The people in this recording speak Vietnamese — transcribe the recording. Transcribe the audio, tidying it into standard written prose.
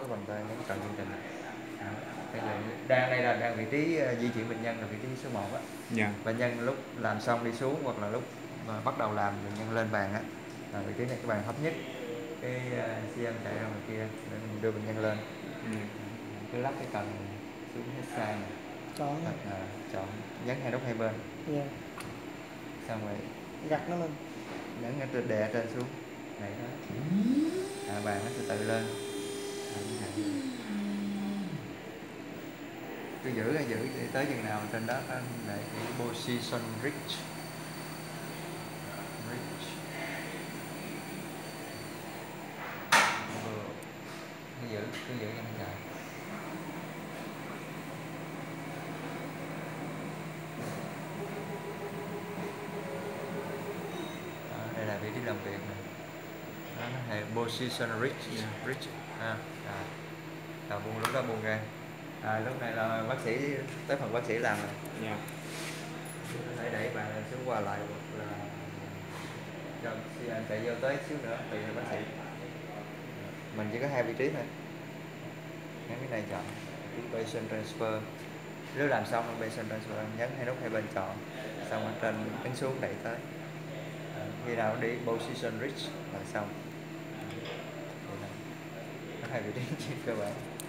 bàn tay nhấn chọn chương trình. Đây là đang vị trí di chuyển bệnh nhân là vị trí số 1 á. Dạ. Bệnh nhân lúc làm xong đi xuống hoặc là lúc mà bắt đầu làm bệnh nhân lên bàn á, là vị trí này cái bàn thấp nhất, cái siêu âm chạy ra ngoài kia để mình đưa bệnh nhân lên. Cứ lắp cái cần xuống hết sai này, chọn nhấn hai nút hai bên. Xong rồi gặt nó lên, nhấn ở trên, đè ở trên xuống này đó, bàn nó sẽ tự lên. Cứ giữ tới chừng nào trên đó có để cái position reach. Cứ giữ cho nó chạy. Đây là vị trí làm việc này. Đó, nó là position reach. Buông, lúc đó buông ra. Lúc này là bác sĩ tới phần bác sĩ làm rồi. Dạ. Có thể đẩy bàn xuống qua lại hoặc là cho anh chạy vô tới xíu nữa tùy theo bác sĩ. Mình chỉ có 2 vị trí thôi. Nhấn cái này chọn patient transfer. Nếu làm xong patient transfer nhấn hai nút hai bên chọn, xong ở trên ấn xuống đẩy tới. Khi nào đi position reach là xong. Đó là 2 vị trí cơ bản.